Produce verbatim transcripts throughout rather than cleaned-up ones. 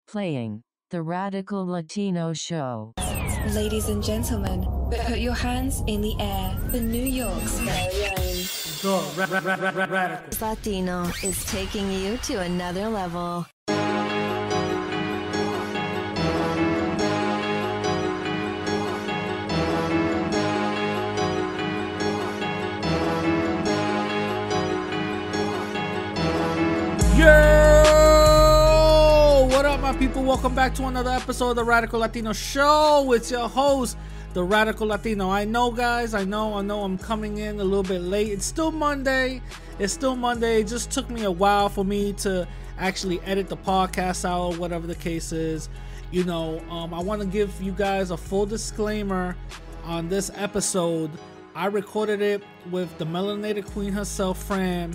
Playing the Radical Latino Show. Ladies and gentlemen, put your hands in the air for New York's very own. The ra- ra- ra- ra- Radical Latino is taking you to another level. Yo! What up, my people? Welcome back to another episode of the Radical Latino Show. It's your host, the Radical Latino. I know, guys. I know. I know. I'm coming in a little bit late. It's still Monday. It's still Monday. It just took me a while for me to actually edit the podcast out, whatever the case is. You know, um, I want to give you guys a full disclaimer on this episode. I recorded it with the melanated queen herself, Fran,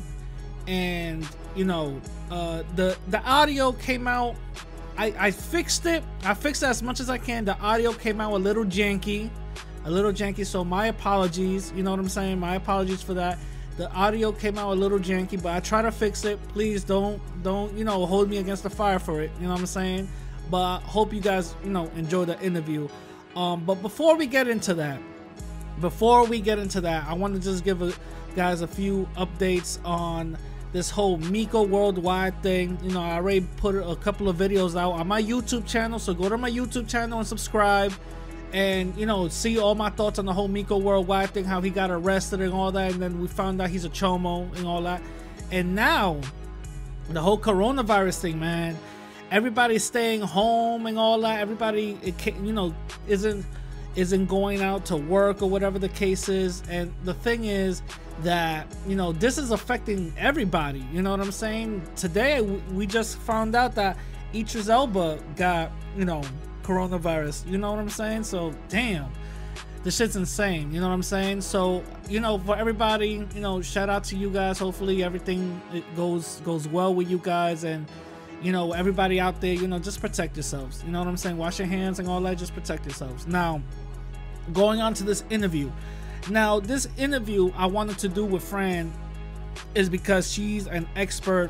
and you know, uh, the the audio came out. I, I fixed it. I fixed it as much as I can. The audio came out a little janky, a little janky. So my apologies. You know what I'm saying? My apologies for that. The audio came out a little janky, but I try to fix it. Please don't don't you know hold me against the fire for it. You know what I'm saying? But I hope you guys you know enjoy the interview. Um, but before we get into that, before we get into that, I want to just give a, guys a few updates on this whole Miko Worldwide thing. You know, I already put a couple of videos out on my YouTube channel, so go to my YouTube channel and subscribe, and you know, see all my thoughts on the whole Miko Worldwide thing, how he got arrested and all that, and then we found out he's a chomo and all that. And now the whole coronavirus thing, man, everybody's staying home and all that. Everybody, it can, you know, isn't isn't going out to work or whatever the case is. And the thing is that, you know, this is affecting everybody. You know what I'm saying? Today we just found out that Idris Elba got, you know, coronavirus. You know what I'm saying? So damn, this shit's insane. You know what I'm saying? So, you know, for everybody, you know, shout out to you guys. Hopefully everything it goes goes well with you guys, and you know, everybody out there, you know, just protect yourselves. You know what I'm saying? Wash your hands and all that. Just protect yourselves. Now, going on to this interview. Now, this interview I wanted to do with Fran is because she's an expert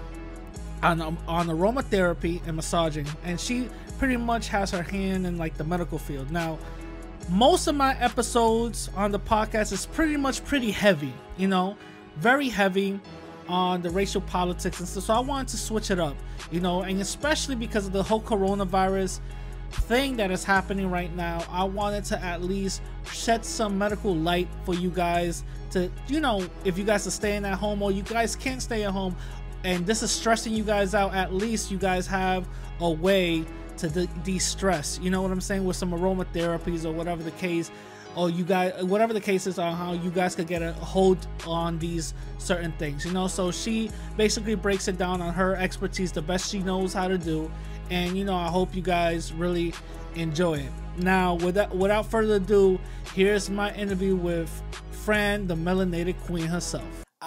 on um, on aromatherapy and massaging, and she pretty much has her hand in like the medical field. Now, most of my episodes on the podcast is pretty much pretty heavy, you know, very heavy on the racial politics and stuff. So I wanted to switch it up, you know, and especially because of the whole coronavirus thing that is happening right now, I wanted to at least shed some medical light for you guys to, you know, if you guys are staying at home or you guys can't stay at home and this is stressing you guys out, at least you guys have a way to de- de-stress, you know what I'm saying, with some aromatherapies or whatever the case, or you guys, whatever the case is, on how you guys could get a hold on these certain things, you know. So she basically breaks it down on her expertise, the best she knows how to do. And you know, I hope you guys really enjoy it. Now, without without further ado, here's my interview with Fran, the melanated queen herself.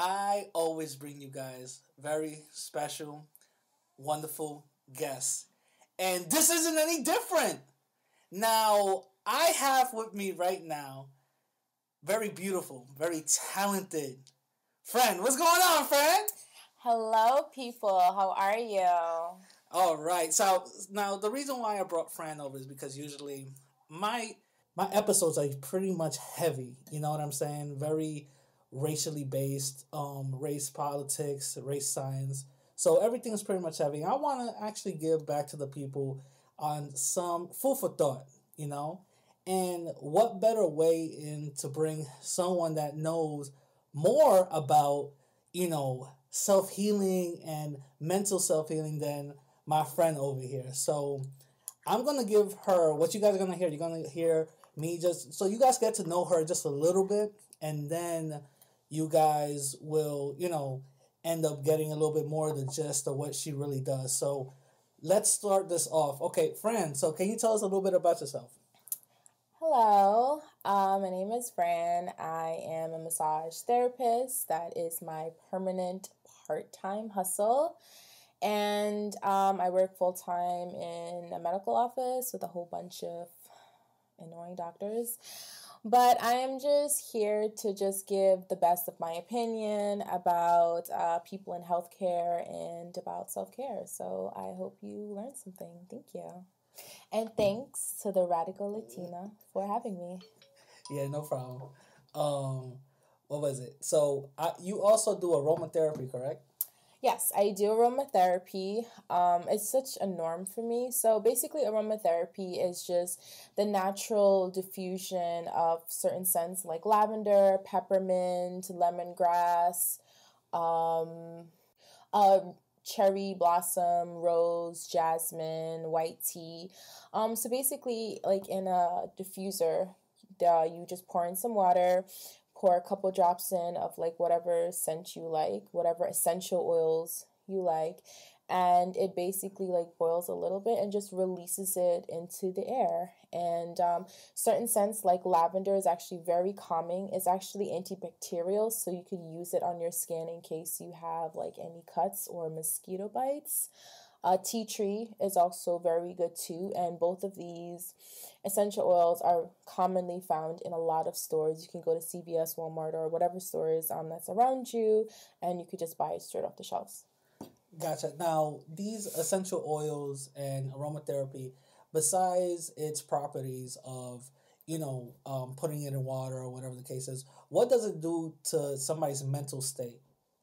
I always bring you guys very special, wonderful guests, and this isn't any different. Now, I have with me right now very beautiful, very talented Fran. What's going on, Fran? Hello, people. How are you? All right. So now the reason why I brought Fran over is because usually my my episodes are pretty much heavy. You know what I'm saying? Very racially based, um, race politics, race science. So everything is pretty much heavy. I want to actually give back to the people on some food for thought, you know? And what better way in to bring someone that knows more about, you know, self-healing and mental self-healing than my friend over here. So I'm going to give her what you guys are going to hear. You're going to hear me just, so you guys get to know her just a little bit, and then you guys will, you know, end up getting a little bit more of the gist of what she really does. So let's start this off. Okay, Fran, so can you tell us a little bit about yourself? Hello, uh, my name is Fran. I am a massage therapist. That is my permanent part-time hustle. And um, I work full-time in a medical office with a whole bunch of annoying doctors. But I am just here to just give the best of my opinion about uh, people in healthcare and about self-care. So I hope you learned something. Thank you. And thanks to the Radical Latina for having me. Yeah, no problem. Um, what was it? So I, you also do aromatherapy, correct? Yes, I do aromatherapy. Um, it's such a norm for me. So basically, aromatherapy is just the natural diffusion of certain scents like lavender, peppermint, lemongrass, um, uh, cherry blossom, rose, jasmine, white tea. Um, so basically, like in a diffuser, uh, you just pour in some water, pour a couple drops in of like whatever scent you like, whatever essential oils you like, and it basically like boils a little bit and just releases it into the air. And um, certain scents like lavender is actually very calming. It's actually antibacterial, so you could use it on your skin in case you have like any cuts or mosquito bites. Uh, tea tree is also very good too, and both of these essential oils are commonly found in a lot of stores. You can go to C V S, Walmart, or whatever stores um, that's around you, and you could just buy it straight off the shelves. Gotcha. Now, these essential oils and aromatherapy, besides its properties of, you know, um, putting it in water or whatever the case is, what does it do to somebody's mental state?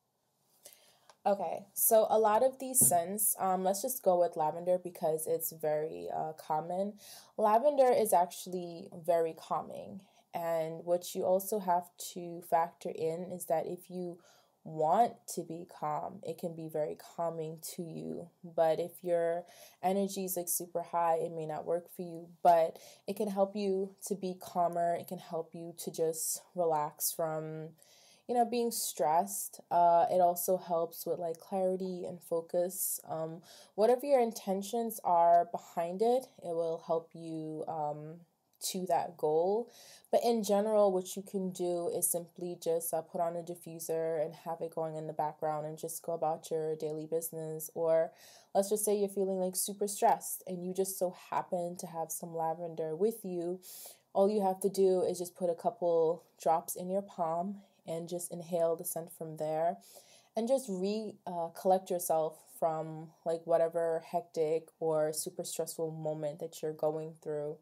Okay, so a lot of these scents, um, let's just go with lavender because it's very uh, common. Lavender is actually very calming. And what you also have to factor in is that if you want to be calm, it can be very calming to you. But if your energy is like super high, it may not work for you. But it can help you to be calmer. It can help you to just relax from you know, being stressed. Uh, it also helps with like clarity and focus. Um, whatever your intentions are behind it, it will help you um, to that goal. But in general, what you can do is simply just uh, put on a diffuser and have it going in the background and just go about your daily business. Or let's just say you're feeling like super stressed and you just so happen to have some lavender with you. All you have to do is just put a couple drops in your palm and just inhale the scent from there and just re uh, collect yourself from like whatever hectic or super stressful moment that you're going through.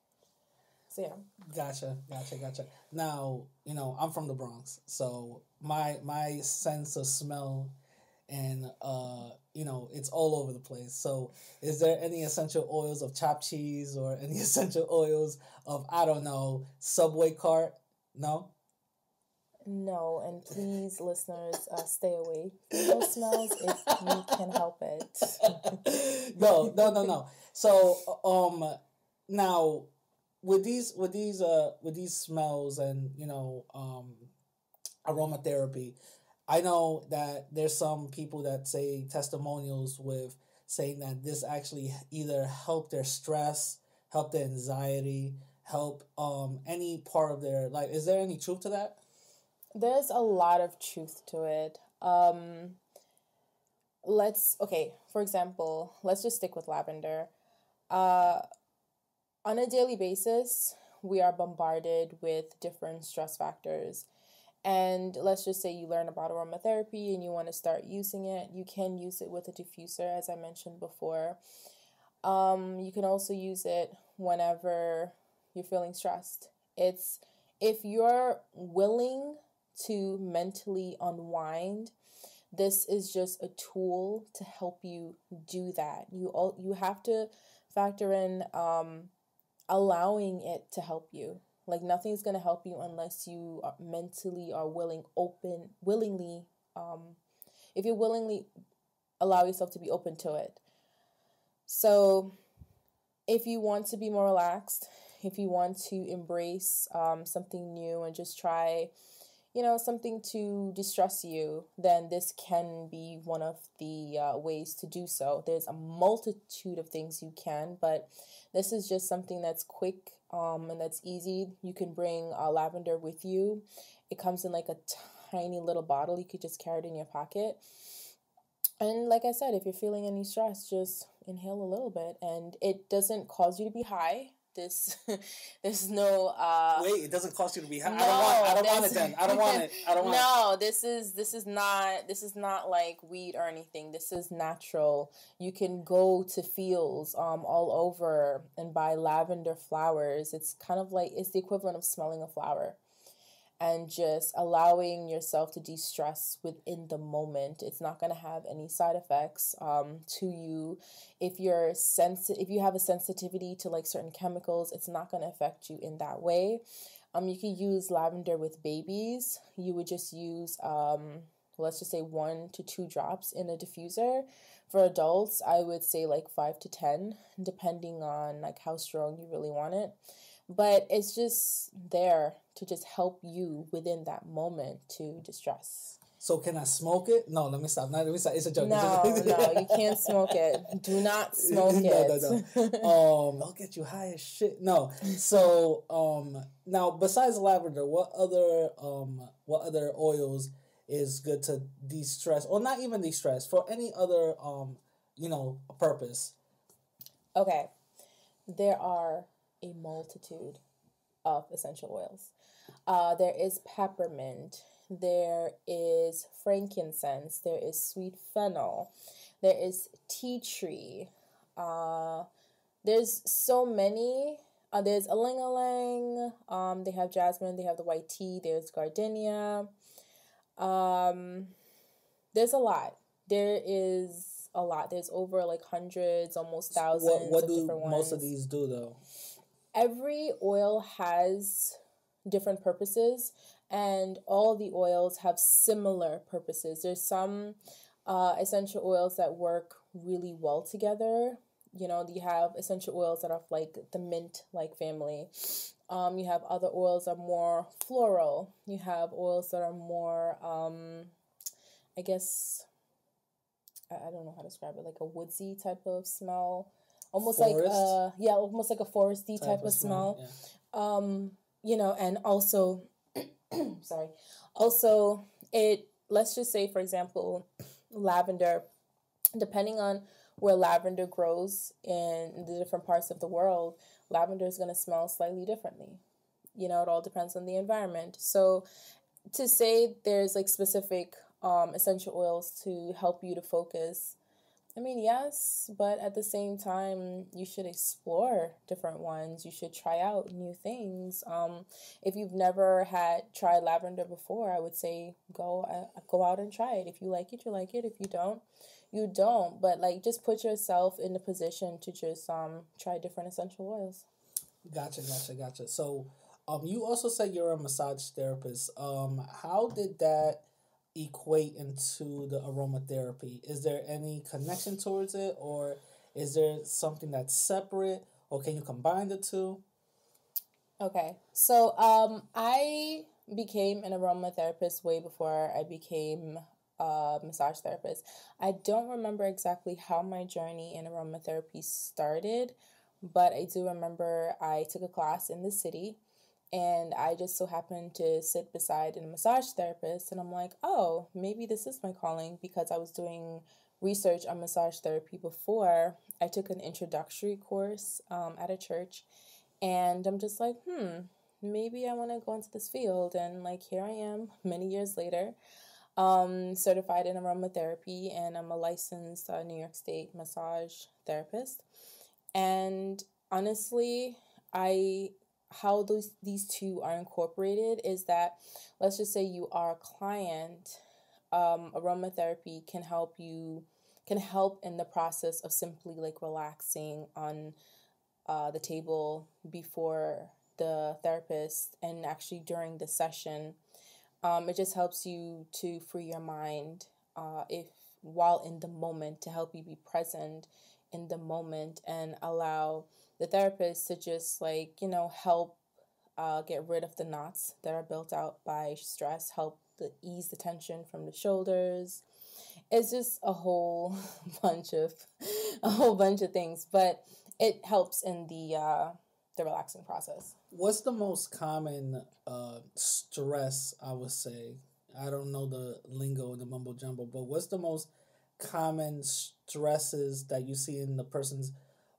So yeah. Gotcha, gotcha, gotcha. Now, you know, I'm from the Bronx, so my my sense of smell and uh you know it's all over the place. So is there any essential oils of chopped cheese or any essential oils of, I don't know, Subway cart? No. No, and please, listeners, uh, stay away from those smells if you can help it. no, no, no, no. So, um, now with these, with these, uh, with these smells and you know, um, aromatherapy, I know that there's some people that say testimonials with saying that this actually either help their stress, help their anxiety, help um any part of their life. Is there any truth to that? There's a lot of truth to it. Um, let's, okay, for example, let's just stick with lavender. Uh, on a daily basis, we are bombarded with different stress factors. And let's just say you learn about aromatherapy and you want to start using it. You can use it with a diffuser, as I mentioned before. Um, you can also use it whenever you're feeling stressed. It's if you're willing to mentally unwind, this is just a tool to help you do that. You all you have to factor in um, allowing it to help you. Like nothing's gonna help you unless you are mentally are willing, open, willingly. Um, if you willingly allow yourself to be open to it. So, if you want to be more relaxed, if you want to embrace um, something new and just try, you know, something to distress you, then this can be one of the uh, ways to do so. There's a multitude of things you can, but this is just something that's quick um, and that's easy. You can bring uh, lavender with you. It comes in like a tiny little bottle. You could just carry it in your pocket. And like I said, if you're feeling any stress, just inhale a little bit. And it doesn't cause you to be high. This, there's no. Uh, Wait, it doesn't cost you to be high. no, I don't want. I don't want it. this- Then I don't want it. I don't want. no, this is this is not this is not like weed or anything. This is natural. You can go to fields um all over and buy lavender flowers. It's kind of like it's the equivalent of smelling a flower, and just allowing yourself to de-stress within the moment. It's not going to have any side effects um, to you. If you're sensi- if you have a sensitivity to like certain chemicals, it's not going to affect you in that way. Um, you can use lavender with babies. You would just use, um, let's just say one to two drops in a diffuser. For adults, I would say like five to ten, depending on like how strong you really want it. But it's just there to just help you within that moment to distress. So can I smoke it? No, let me stop. No, let me stop. It's a joke. No, It's a joke. no, you can't smoke it. Do not smoke no, it. no, no. Um, I'll get you high as shit. No. So, um, now besides lavender, what other um, what other oils is good to de-stress, or not even de-stress, for any other um, you know, purpose? Okay, there are a multitude of essential oils. Uh, there is peppermint. There is frankincense. There is sweet fennel. There is tea tree. Uh, there's so many. Uh, there's ylang ylang. Um, they have jasmine. They have the white tea. There's gardenia. Um, there's a lot. There is a lot. There's over like hundreds, almost thousands What what of do different ones. most of these do though? Every oil has different purposes, and all the oils have similar purposes. There's some uh, essential oils that work really well together. You know, you have essential oils that are like the mint-like family. Um, you have other oils that are more floral. You have oils that are more, um, I guess, I, I don't know how to describe it, like a woodsy type of smell. Almost Forest? like, uh, yeah, almost like a foresty type, Type of of smell, smell. Um, you know, and also, sorry, also it, let's just say, for example, lavender, depending on where lavender grows in the different parts of the world, lavender is going to smell slightly differently. You know, it all depends on the environment. So to say there's like specific um, essential oils to help you to focus, I mean, yes, but at the same time, you should explore different ones. You should try out new things. Um, if you've never had tried lavender before, I would say go uh, go out and try it. If you like it, you like it. If you don't, you don't. But like, just put yourself in the position to just um try different essential oils. Gotcha, gotcha, gotcha. So, um, you also said you're a massage therapist. Um, how did that equate into the aromatherapy? Is there any connection towards it, or is there something that's separate, or can you combine the two? Okay, so um, I became an aromatherapist way before I became a massage therapist. I don't remember exactly how my journey in aromatherapy started, but I do remember I took a class in the city, and I just so happened to sit beside a massage therapist, and I'm like, oh, maybe this is my calling, because I was doing research on massage therapy before. I took an introductory course um, at a church, and I'm just like, hmm, maybe I want to go into this field. And like, here I am many years later, um, certified in aromatherapy, and I'm a licensed uh, New York State massage therapist. And honestly, I... how those these two are incorporated is that, let's just say you are a client, um, aromatherapy can help you, can help in the process of simply like relaxing on uh, the table before the therapist, and actually during the session. Um, it just helps you to free your mind uh, if while in the moment, to help you be present in the moment and allow the therapist to just like, you know, help uh, get rid of the knots that are built out by stress, help to ease the tension from the shoulders. It's just a whole bunch of, a whole bunch of things, but it helps in the, uh, the relaxing process. What's the most common uh, stress, I would say? I don't know the lingo, the mumbo jumbo, but what's the most common stresses that you see in the person's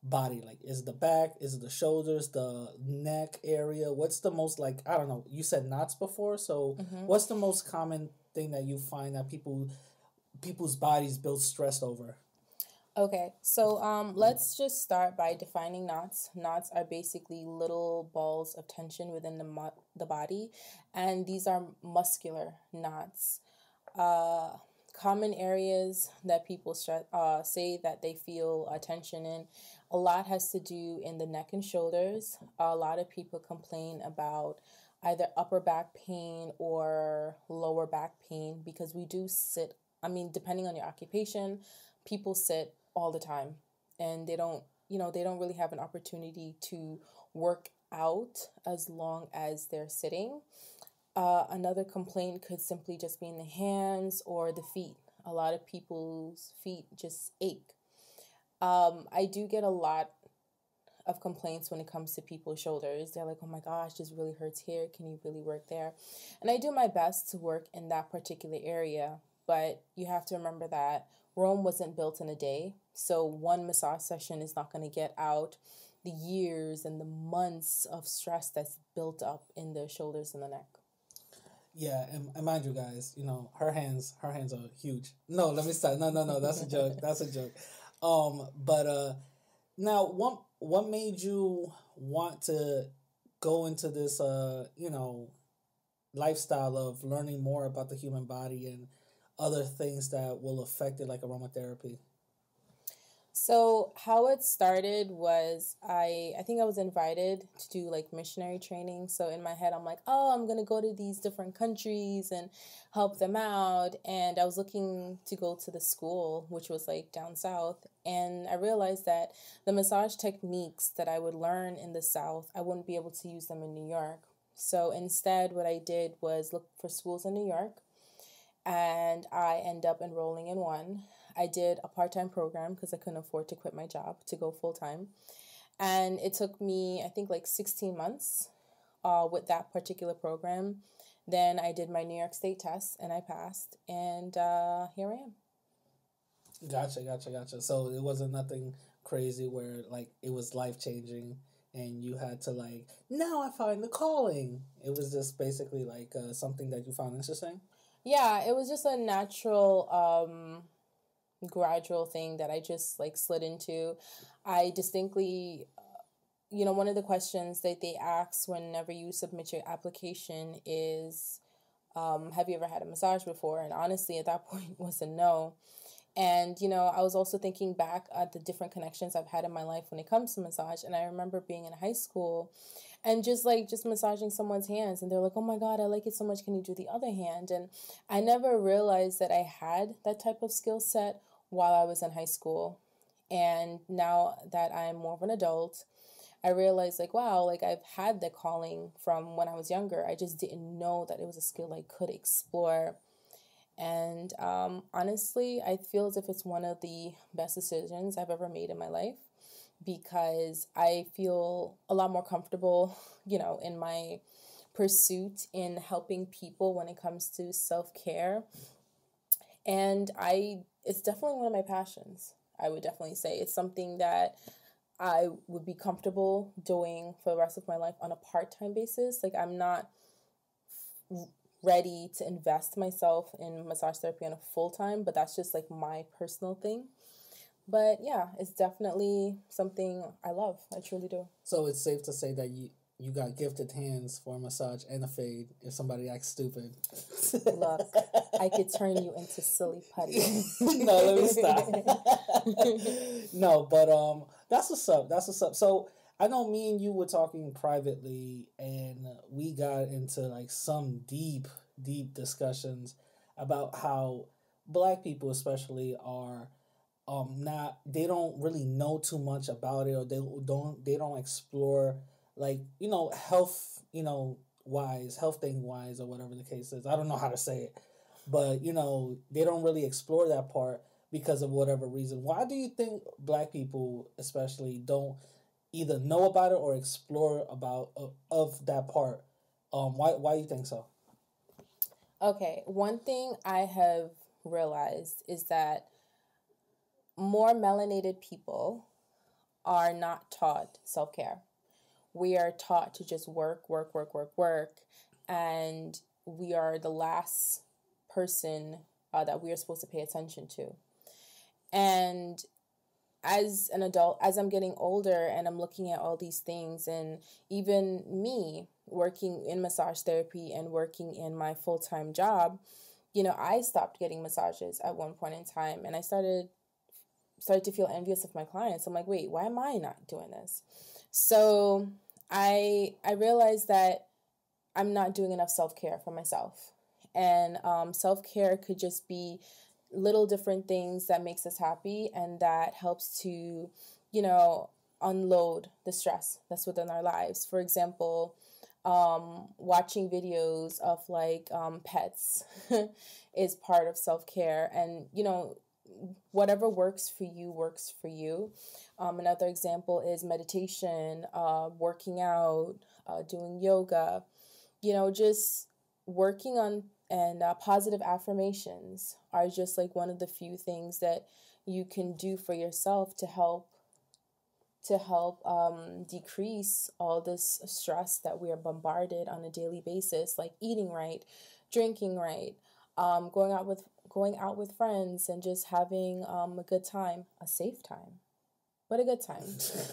body? Like, is it the back? Is it the shoulders? The neck area? What's the most, like, I don't know. You said knots before, so Mm-hmm. what's the most common thing that you find that people people's bodies build stress over? Okay, so um, let's just start by defining knots. Knots are basically little balls of tension within the mo- the body, and these are muscular knots. Uh, Common areas that people stre- uh, say that they feel uh, tension in, a lot has to do in the neck and shoulders. A lot of people complain about either upper back pain or lower back pain because we do sit, I mean, depending on your occupation, people sit all the time and they don't, you know, they don't really have an opportunity to work out as long as they're sitting. Uh, another complaint could simply just be in the hands or the feet. A lot of people's feet just ache. Um, I do get a lot of complaints when it comes to people's shoulders. They're like, oh my gosh, this really hurts here. Can you really work there? And I do my best to work in that particular area. But you have to remember that Rome wasn't built in a day. So one massage session is not going to get out the years and the months of stress that's built up in the shoulders and the neck. Yeah, and, and mind you guys, you know, her hands her hands are huge. No, let me stop. No, no, no, that's a joke. That's a joke. Um, but uh now what what made you want to go into this uh, you know, lifestyle of learning more about the human body and other things that will affect it like aromatherapy? So how it started was I I think I was invited to do like missionary training. So in my head I'm like, oh, I'm gonna go to these different countries and help them out. And I was looking to go to the school, which was like down south. And I realized that the massage techniques that I would learn in the south, I wouldn't be able to use them in New York. So instead what I did was look for schools in New York and I end up enrolling in one. I did a part-time program because I couldn't afford to quit my job to go full-time. And it took me, I think, like sixteen months uh, with that particular program. Then I did my New York State test and I passed. And uh, here I am. Gotcha, gotcha, gotcha. So it wasn't nothing crazy where like it was life changing and you had to like, now I find the calling. It was just basically like uh, something that you found interesting. Yeah, it was just a natural, um, gradual thing that I just like slid into. I distinctly, you know, one of the questions that they ask whenever you submit your application is, um, have you ever had a massage before? And honestly, at that point, was a no. And, you know, I was also thinking back at the different connections I've had in my life when it comes to massage. And I remember being in high school and just like just massaging someone's hands. And they're like, oh my God, I like it so much. Can you do the other hand? And I never realized that I had that type of skill set while I was in high school. And now that I'm more of an adult, I realized like, wow, like I've had the calling from when I was younger. I just didn't know that it was a skill I could explore. And um, honestly, I feel as if it's one of the best decisions I've ever made in my life because I feel a lot more comfortable, you know, in my pursuit in helping people when it comes to self-care. And I, it's definitely one of my passions. I would definitely say it's something that I would be comfortable doing for the rest of my life on a part-time basis. Like I'm not ready to invest myself in massage therapy on a full-time, but that's just like my personal thing. But yeah, it's definitely something I love. I truly do. So it's safe to say that you you got gifted hands for a massage and a fade if somebody acts stupid. Look, I could turn you into silly putty. No, let me stop. No, but um, that's what's up. That's what's up. So I know me and you were talking privately, and we got into like some deep, deep discussions about how Black people, especially, are um not they don't really know too much about it, or they don't they don't explore like you know health you know wise health thing wise or whatever the case is. I don't know how to say it, but you know they don't really explore that part because of whatever reason. Why do you think Black people especially don't either know about it or explore about uh, of that part? Um, why why do you think so? Okay, one thing I have realized is that more melanated people are not taught self-care. We are taught to just work, work, work, work, work, and we are the last person uh, that we are supposed to pay attention to. And as an adult, as I'm getting older and I'm looking at all these things, and even me working in massage therapy and working in my full-time job, you know, I stopped getting massages at one point in time, and I started started to feel envious of my clients. I'm like, wait, why am I not doing this? So I I realized that I'm not doing enough self-care for myself. And um, self-care could just be little different things that makes us happy and that helps to, you know, unload the stress that's within our lives. For example, um, watching videos of like um, pets is part of self-care. And, you know, whatever works for you works for you. Um, another example is meditation, uh, working out, uh, doing yoga, you know, just working on and uh, positive affirmations are just like one of the few things that you can do for yourself to help to help um, decrease all this stress that we are bombarded on a daily basis, like eating right, drinking right, um, going out with going out with friends and just having um, a good time, a safe time, but a good time.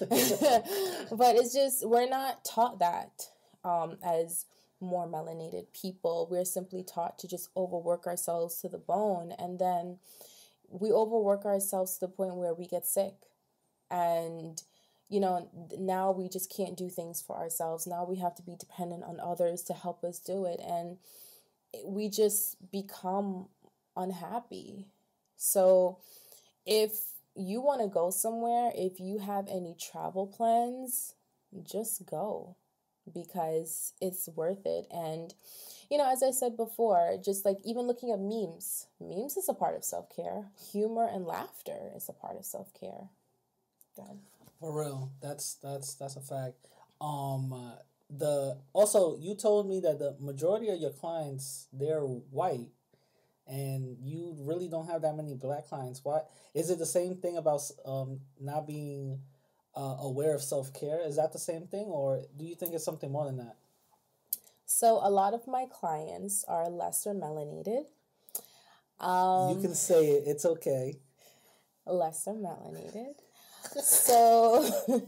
But it's just, we're not taught that um, as more melanated people. We're simply taught to just overwork ourselves to the bone, and then we overwork ourselves to the point where we get sick. And you know, now we just can't do things for ourselves. Now we have to be dependent on others to help us do it, and we just become unhappy. So if you want to go somewhere, if you have any travel plans, just go, because it's worth it. And, you know, as I said before, just like even looking at memes, memes is a part of self-care. Humor and laughter is a part of self-care. Go ahead. For real, that's that's that's a fact. Um, uh, the also you told me that the majority of your clients, they're white, and you really don't have that many black clients. Why is it the same thing about um not being uh, aware of self-care? Is that the same thing, or do you think it's something more than that? So a lot of my clients are lesser melanated. Um, You can say it. It's okay. lesser melanated. So,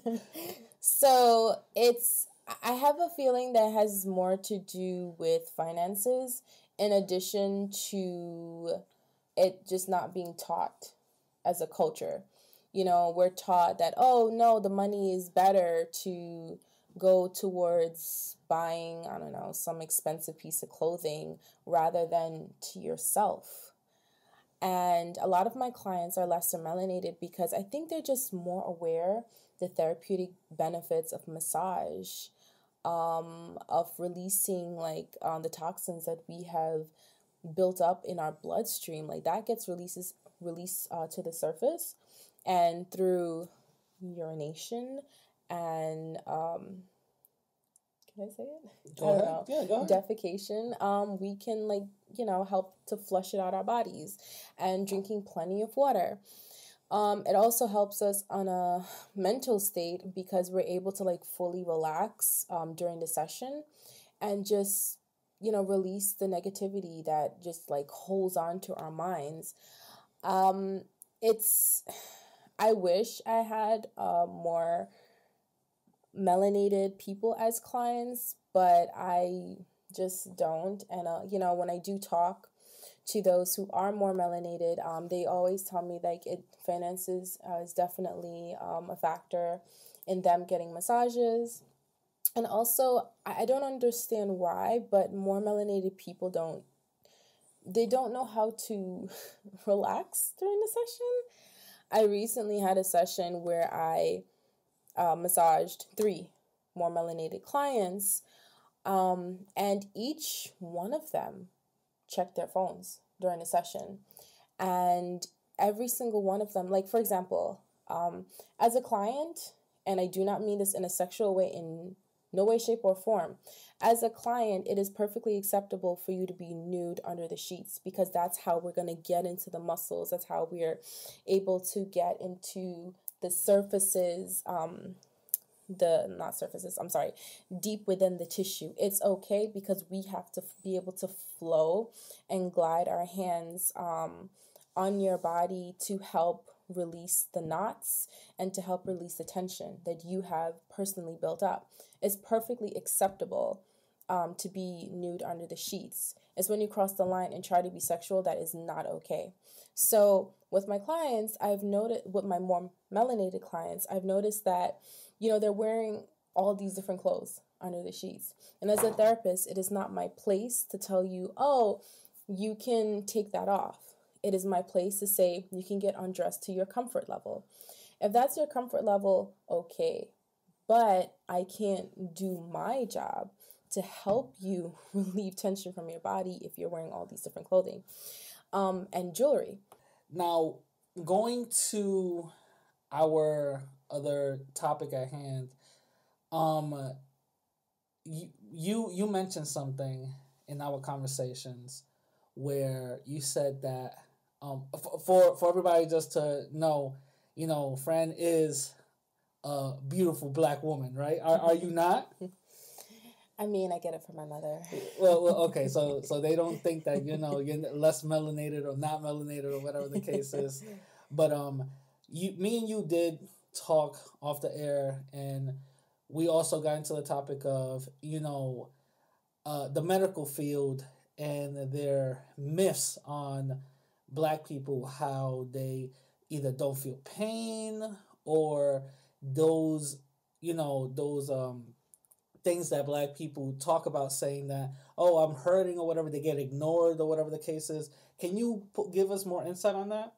so it's, I have a feeling that has more to do with finances, in addition to it just not being taught as a culture. You know, we're taught that, oh no, the money is better to go towards buying, I don't know, some expensive piece of clothing rather than to yourself. And a lot of my clients are lesser melanated because I think they're just more aware the therapeutic benefits of massage, um, of releasing like um, the toxins that we have built up in our bloodstream. Like that gets releases released uh, to the surface, and through urination and um, can I say it? Go I don't ahead. know. Yeah, go ahead. Defecation. Um, we can like you know help to flush it out our bodies, and drinking plenty of water. Um, it also helps us on a mental state because we're able to like fully relax um during the session, and just you know release the negativity that just like holds on to our minds. Um, it's. I wish I had uh, more melanated people as clients, but I just don't. And uh, you know, when I do talk to those who are more melanated, um, they always tell me like it finances uh, is definitely um, a factor in them getting massages. And also, I, I don't understand why, but more melanated people don't. They don't know how to relax during the session. I recently had a session where I uh, massaged three more melanated clients, um, and each one of them checked their phones during the session. And every single one of them, like for example, um, as a client, and I do not mean this in a sexual way, in no way, shape, or form. As a client, it is perfectly acceptable for you to be nude under the sheets because that's how we're going to get into the muscles. That's how we're able to get into the surfaces, um, the not surfaces, I'm sorry, deep within the tissue. It's okay because we have to be able to flow and glide our hands um, on your body to help release the knots and to help release the tension that you have personally built up. It's perfectly acceptable um, to be nude under the sheets. It's when you cross the line and try to be sexual that is not okay. So with my clients, I've noted, with my more melanated clients, I've noticed that, you know, they're wearing all these different clothes under the sheets. And as a therapist, it is not my place to tell you, oh, you can take that off. It is my place to say you can get undressed to your comfort level. If that's your comfort level, okay. But I can't do my job to help you relieve tension from your body if you're wearing all these different clothing um, and jewelry. Now, going to our other topic at hand, um, you you you mentioned something in our conversations where you said that um for for everybody just to know, you know, Fran is a beautiful black woman, right? Are are you not? I mean, I get it from my mother. Well, well, okay, so so they don't think that, you know, you're less melanated or not melanated or whatever the case is. But um, you, me and you did talk off the air, and we also got into the topic of, you know, uh, the medical field and their myths on black people, how they either don't feel pain or those, you know, those um. things that black people talk about, saying that, oh, I'm hurting or whatever, they get ignored or whatever the case is. Can you p- give us more insight on that?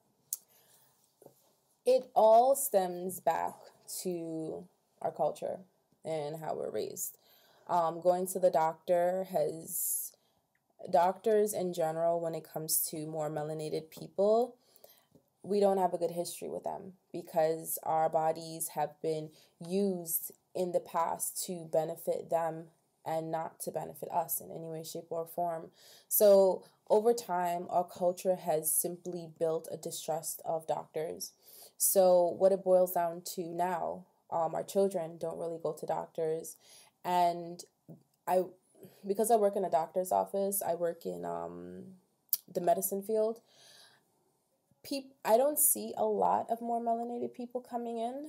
It all stems back to our culture and how we're raised. Um, going to the doctor has, doctors in general, when it comes to more melanated people, we don't have a good history with them because our bodies have been used in the past to benefit them and not to benefit us in any way, shape, or form. So over time, our culture has simply built a distrust of doctors. So what it boils down to now, um, our children don't really go to doctors. And I, because I work in a doctor's office, I work in um, the medicine field. Peop- I don't see a lot of more melanated people coming in.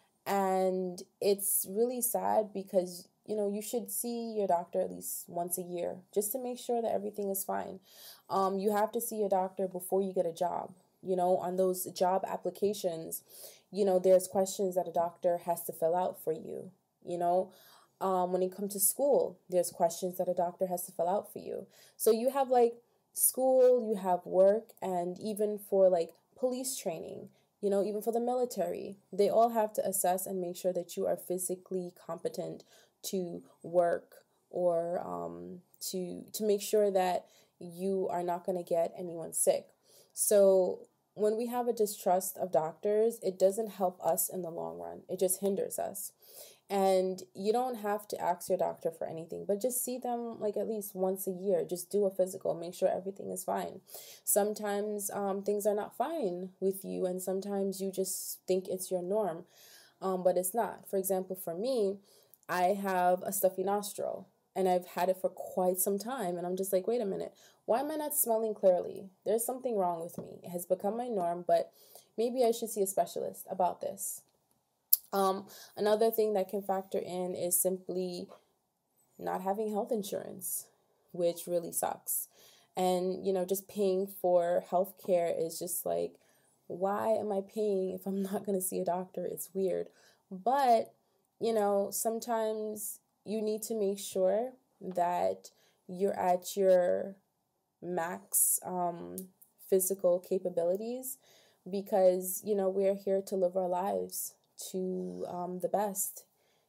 And it's really sad because, you know, you should see your doctor at least once a year just to make sure that everything is fine. Um, you have to see your doctor before you get a job. You know, on those job applications, you know, there's questions that a doctor has to fill out for you. You know, um, when you come to school, there's questions that a doctor has to fill out for you. So you have like school, you have work, and even for like police training, you know, even for the military, they all have to assess and make sure that you are physically competent to work or um, to to make sure that you are not going to get anyone sick. So when we have a distrust of doctors, it doesn't help us in the long run. It just hinders us. And you don't have to ask your doctor for anything, but just see them like at least once a year. Just do a physical, make sure everything is fine. Sometimes um, things are not fine with you, and sometimes you just think it's your norm, um, but it's not. For example, for me, I have a stuffy nostril, and I've had it for quite some time, and I'm just like, wait a minute, why am I not smelling clearly? There's something wrong with me. It has become my norm, but maybe I should see a specialist about this. Um, another thing that can factor in is simply not having health insurance, which really sucks. And, you know, just paying for health care is just like, why am I paying if I'm not going to see a doctor? It's weird. But, you know, sometimes you need to make sure that you're at your max um, physical capabilities because, you know, we're here to live our lives to um, the best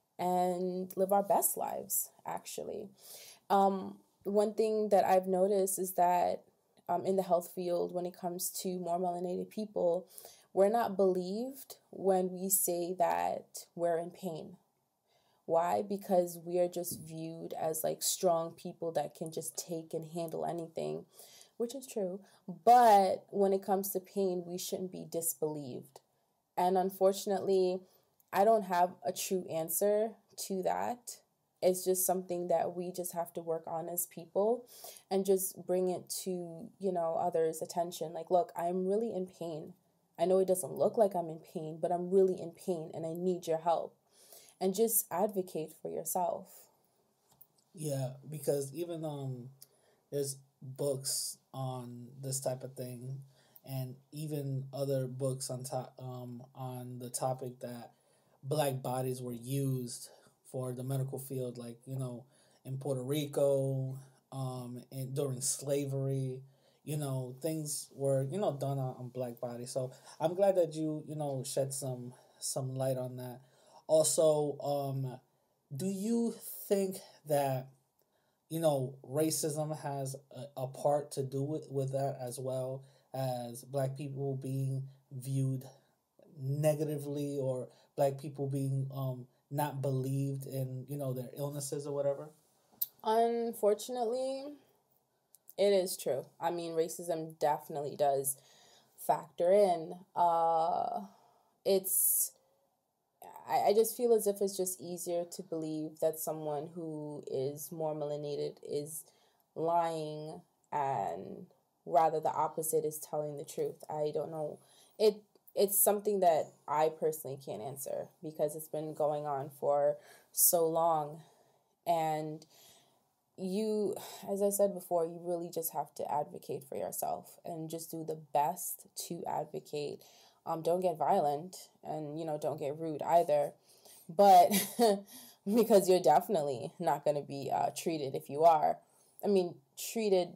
and live our best lives, actually. Um, one thing that I've noticed is that um, in the health field, when it comes to more melanated people, we're not believed when we say that we're in pain. Why? Because we are just viewed as like strong people that can just take and handle anything, which is true. But when it comes to pain, we shouldn't be disbelieved. And unfortunately, I don't have a true answer to that. It's just something that we just have to work on as people and just bring it to, you know, others' attention. Like, look, I'm really in pain. I know it doesn't look like I'm in pain, but I'm really in pain and I need your help. And just advocate for yourself. Yeah, because even um, there's books on this type of thing, and even other books on top um on the topic that black bodies were used for the medical field, like, you know, in Puerto Rico, um, and during slavery, you know, things were, you know, done on, on black bodies. So I'm glad that you, you know, shed some some light on that. Also, um, do you think that, you know, racism has a, a part to do with, with that, as well as black people being viewed negatively, or black people being um not believed in, you know, their illnesses or whatever? Unfortunately, it is true. I mean, racism definitely does factor in. Uh, it's, I, I just feel as if it's just easier to believe that someone who is more melanated is lying, and rather the opposite is telling the truth. I don't know. It It's something that I personally can't answer because it's been going on for so long. And you, as I said before, you really just have to advocate for yourself and just do the best to advocate. Um, don't get violent, and, you know, don't get rude either. But because you're definitely not going to be uh, treated if you are. I mean, treated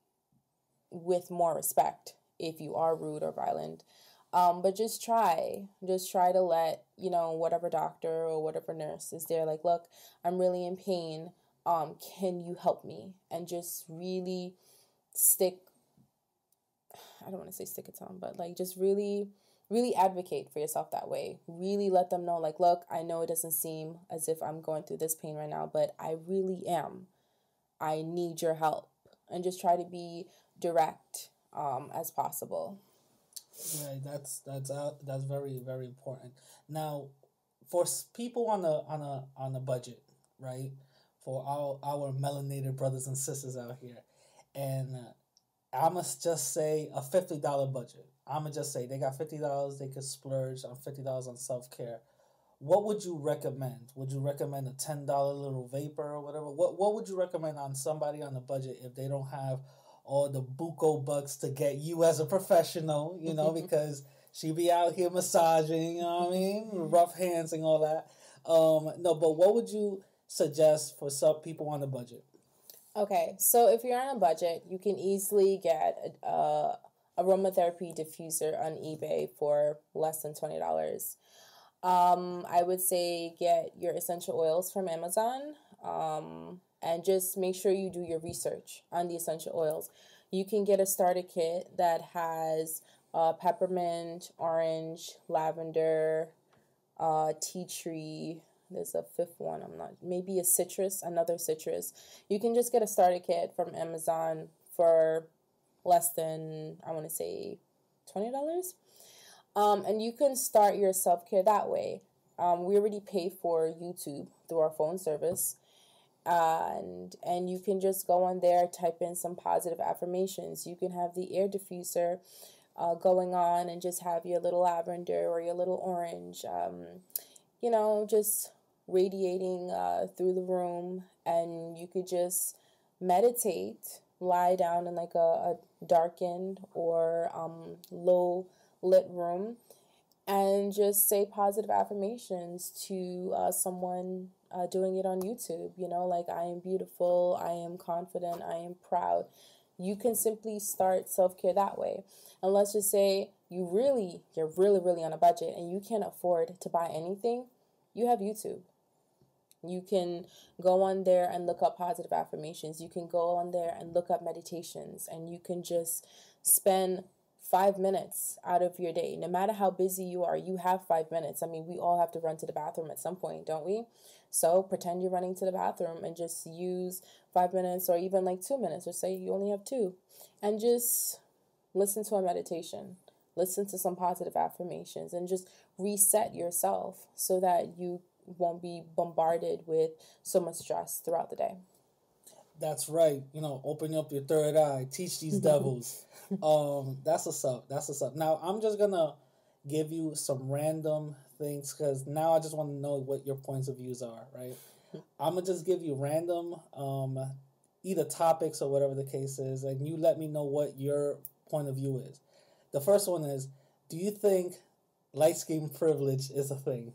with more respect if you are rude or violent. Um, but just try, just try to let, you know, whatever doctor or whatever nurse is there, like, look, I'm really in pain. Um, can you help me? And just really stick, I don't want to say stick it on, but like, just really, really advocate for yourself that way. Really let them know, like, look, I know it doesn't seem as if I'm going through this pain right now, but I really am. I need your help. And just try to be direct um, as possible. Right, that's that's out. That's very very important. Now, for s- people on a on a on a budget, right? For our our melanated brothers and sisters out here, and uh, I must just say a fifty dollar budget. I'ma just say they got fifty dollars. They could splurge on fifty dollars on self care. What would you recommend? Would you recommend a ten dollar little vapor or whatever? What What would you recommend on somebody on a budget if they don't have all the buco bucks to get you as a professional? You know, because she be out here massaging. You know what I mean? Rough hands and all that. Um, no, but what would you suggest for some people on a budget? Okay, so if you're on a budget, you can easily get a, a aromatherapy diffuser on eBay for less than twenty dollars. Um, I would say get your essential oils from Amazon, um, and just make sure you do your research on the essential oils. You can get a starter kit that has uh, peppermint, orange, lavender, uh, tea tree. There's a fifth one. I'm not, maybe a citrus, another citrus. You can just get a starter kit from Amazon for less than, I want to say, twenty dollars. Um, and you can start your self-care that way. Um, we already pay for YouTube through our phone service. And and you can just go on there, type in some positive affirmations. You can have the air diffuser uh, going on and just have your little lavender or your little orange, um, you know, just radiating uh, through the room. And you could just meditate, lie down in like a, a darkened or um, low lit room, and just say positive affirmations to uh, someone uh, doing it on YouTube. You know, like, I am beautiful, I am confident, I am proud. You can simply start self-care that way. And let's just say you really, you're really, really on a budget and you can't afford to buy anything. You have YouTube. You can go on there and look up positive affirmations. You can go on there and look up meditations, and you can just spend five minutes out of your day. No matter how busy you are, you have five minutes. I mean, we all have to run to the bathroom at some point, don't we? So pretend you're running to the bathroom and just use five minutes or even like two minutes, or say you only have two, and just listen to a meditation. Listen to some positive affirmations and just reset yourself so that you won't be bombarded with so much stress throughout the day. That's right. You know, open up your third eye. Teach these devils. um, that's what's up. That's what's up. Now, I'm just gonna give you some random things because now I just want to know what your points of views are. Right. I'm gonna just give you random, um, either topics or whatever the case is, and you let me know what your point of view is. The first one is: do you think light skin privilege is a thing?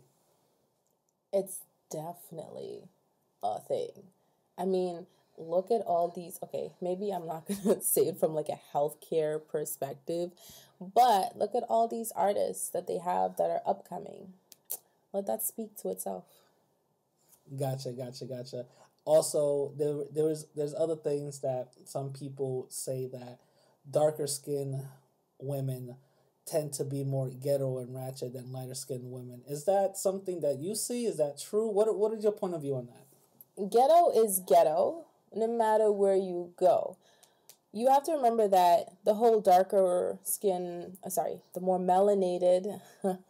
It's definitely a thing. I mean, look at all these. Okay, maybe I'm not going to say it from like a healthcare perspective, but look at all these artists that they have that are upcoming. Let that speak to itself. Gotcha, gotcha, gotcha. Also, there there is there's other things that some people say that darker skinned women tend to be more ghetto and ratchet than lighter skinned women. Is that something that you see? Is that true? What what is your point of view on that? Ghetto is ghetto, no matter where you go. You have to remember that the whole darker skin, uh, sorry, the more melanated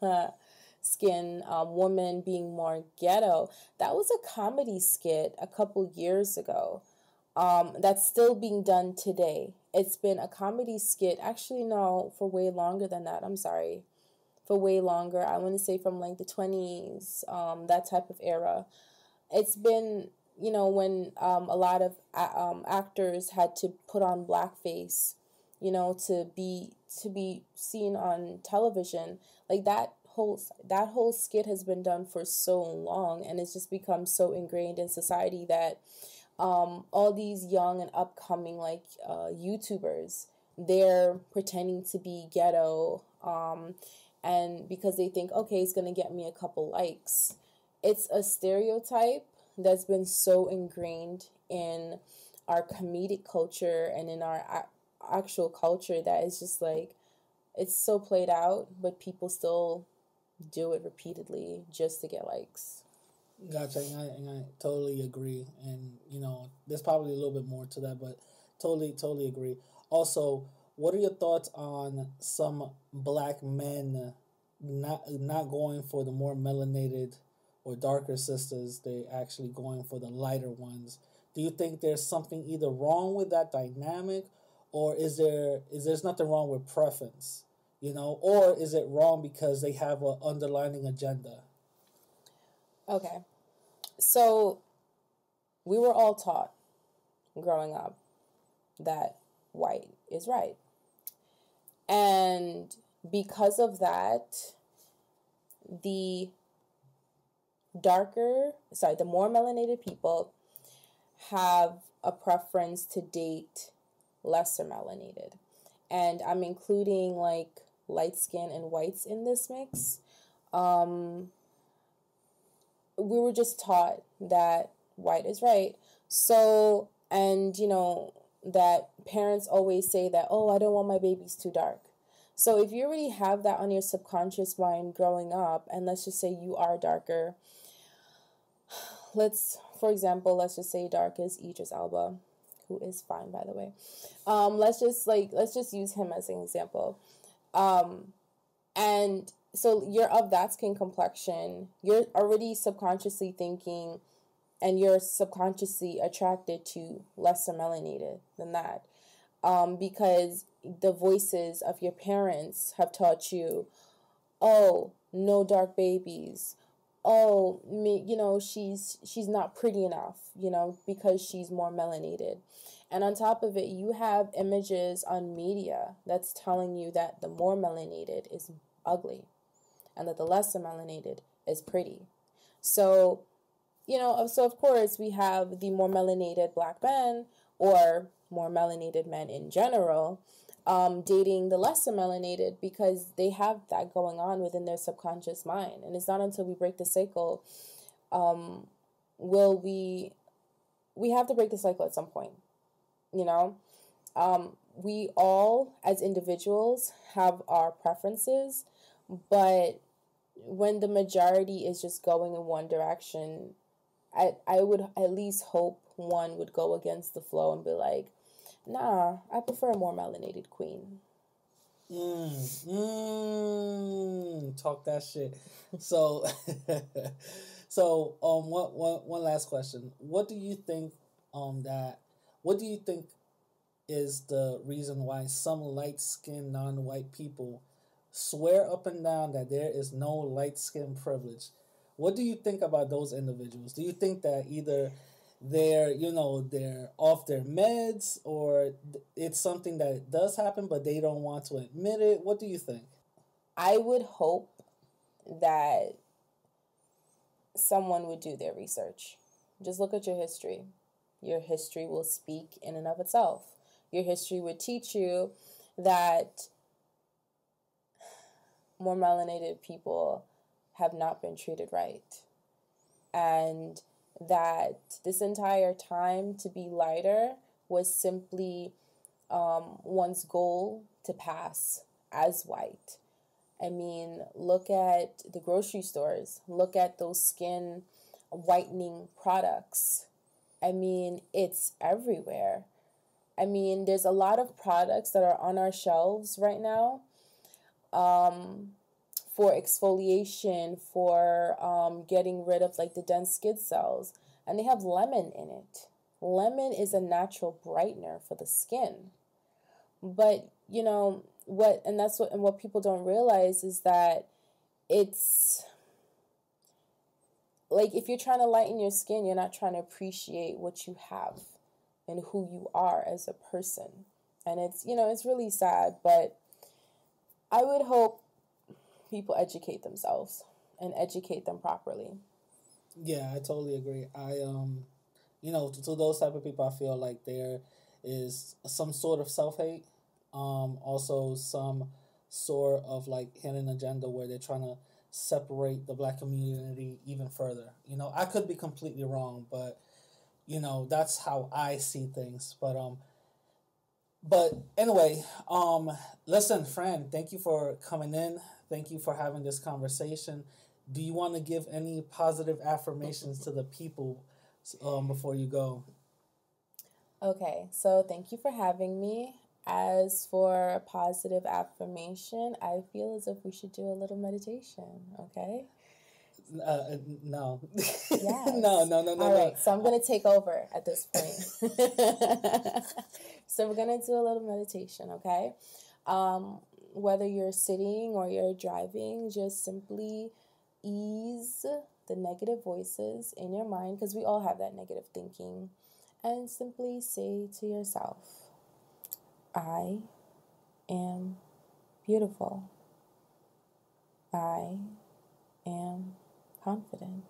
skin um, woman being more ghetto, that was a comedy skit a couple years ago. Um, that's still being done today. It's been a comedy skit, actually no, for way longer than that, I'm sorry. For way longer, I want to say from like the twenties, um, that type of era. It's been, you know, when um, a lot of um, actors had to put on blackface, you know, to be to be seen on television. Like that whole that whole skit has been done for so long, and it's just become so ingrained in society that um, all these young and upcoming like uh, YouTubers, they're pretending to be ghetto, um, and because they think, okay, it's gonna get me a couple likes. It's a stereotype that's been so ingrained in our comedic culture and in our a- actual culture that it's just like, it's so played out, but people still do it repeatedly just to get likes. Gotcha, and I, and I totally agree. And, you know, there's probably a little bit more to that, but totally, totally agree. Also, what are your thoughts on some black men not not going for the more melanated or darker sisters? They actually going for the lighter ones. Do you think there's something either wrong with that dynamic, or is there is there's nothing wrong with preference, you know, or is it wrong because they have an underlining agenda? Okay, so we were all taught growing up that white is right, and because of that, the darker, sorry, the more melanated people have a preference to date lesser melanated. And I'm including like light skin and whites in this mix. Um, we were just taught that white is right. So, and you know, that parents always say that, oh, I don't want my babies too dark. So if you already have that on your subconscious mind growing up, and let's just say you are darker, let's, for example, let's just say dark is Idris Elba, who is fine, by the way. Um, let's just like, let's just use him as an example. Um, and so you're of that skin complexion, you're already subconsciously thinking, and you're subconsciously attracted to lesser melanated than that. Um, because the voices of your parents have taught you, oh, no dark babies. Oh, me, you know, she's she's not pretty enough, you know, because she's more melanated. And on top of it, you have images on media that's telling you that the more melanated is ugly and that the lesser melanated is pretty. So, you know, so of course we have the more melanated black men or more melanated men in general um, dating the lesser melanated because they have that going on within their subconscious mind. And it's not until we break the cycle um, will we, we have to break the cycle at some point, you know. Um, we all, as individuals, have our preferences, but when the majority is just going in one direction, I, I would at least hope one would go against the flow and be like, nah, I prefer a more melanated queen. Mm, mm, talk that shit. So, so um, one, one, one last question. What do you think um that? What do you think is the reason why some light-skinned non-white people swear up and down that there is no light-skin privilege? What do you think about those individuals? Do you think that either they're, you know, they're off their meds, or it's something that does happen but they don't want to admit it? What do you think? I would hope that someone would do their research. Just look at your history. Your history will speak in and of itself. Your history would teach you that more melanated people have not been treated right. And that this entire time to be lighter was simply um, one's goal to pass as white. I mean, look at the grocery stores. Look at those skin whitening products. I mean, it's everywhere. I mean, there's a lot of products that are on our shelves right now um, for exfoliation, for um, getting rid of like the dense skin cells. And they have lemon in it. Lemon is a natural brightener for the skin. But, you know, what, and that's what, and what people don't realize is that it's, like, if you're trying to lighten your skin, you're not trying to appreciate what you have and who you are as a person. And it's, you know, it's really sad, but I would hope people educate themselves and educate them properly. Yeah, I totally agree. I, um, you know, to, to those type of people, I feel like there is some sort of self-hate. Um, also some sort of like hidden agenda where they're trying to separate the black community even further. You know, I could be completely wrong, but you know, that's how I see things. But um but anyway, um listen, Fran, thank you for coming in. Thank you for having this conversation. Do you want to give any positive affirmations to the people um before you go? Okay, so thank you for having me. As for a positive affirmation, I feel as if we should do a little meditation, okay? Uh, no. Yes. no, no, no, no. All no. right, so I'm going to take over at this point. So we're going to do a little meditation, okay? Um, whether you're sitting or you're driving, just simply ease the negative voices in your mind, because we all have that negative thinking, and simply say to yourself, I am beautiful. I am confident.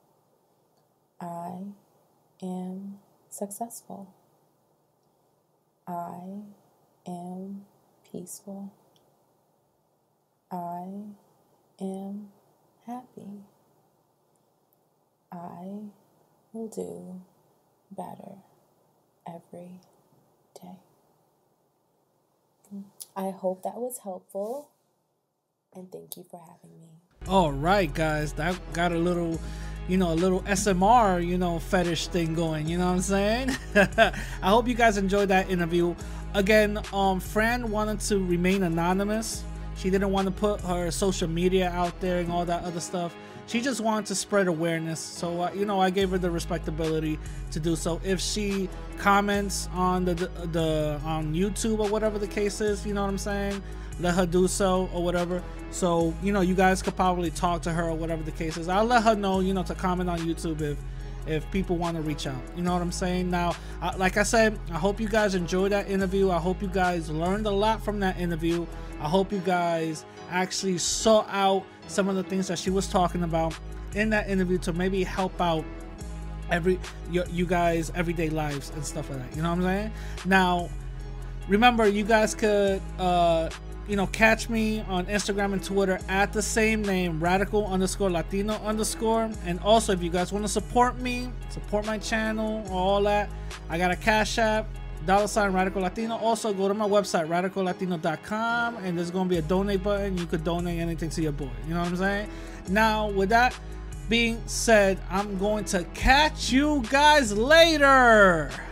I am successful. I am peaceful. I am happy. I will do better every day. I hope that was helpful, and thank you for having me. All right, guys, that got a little, you know, a little S M R, you know, fetish thing going, you know what I'm saying? I hope you guys enjoyed that interview. Again, um, Fran wanted to remain anonymous. She didn't want to put her social media out there and all that other stuff. She just wanted to spread awareness. So, uh, you know, I gave her the respectability to do so. If she comments on the, the, the on YouTube or whatever the case is, you know what I'm saying? Let her do so or whatever. So, you know, you guys could probably talk to her or whatever the case is. I'll let her know, you know, to comment on YouTube if if people want to reach out. You know what I'm saying? Now, uh, like I said, I hope you guys enjoyed that interview. I hope you guys learned a lot from that interview. I hope you guys actually saw out some of the things that she was talking about in that interview to maybe help out every you, you guys everyday lives and stuff like that. You know what I'm saying? Now, remember, you guys could uh you know catch me on Instagram and Twitter at the same name, radical underscore latino underscore. And also, if you guys want to support me, support my channel, all that, I got a Cash App, dollar sign radical latino. Also, go to my website, radical latino dot com, and there's gonna be a donate button. You could donate anything to your boy. You know what I'm saying? Now, with that being said, I'm going to catch you guys later.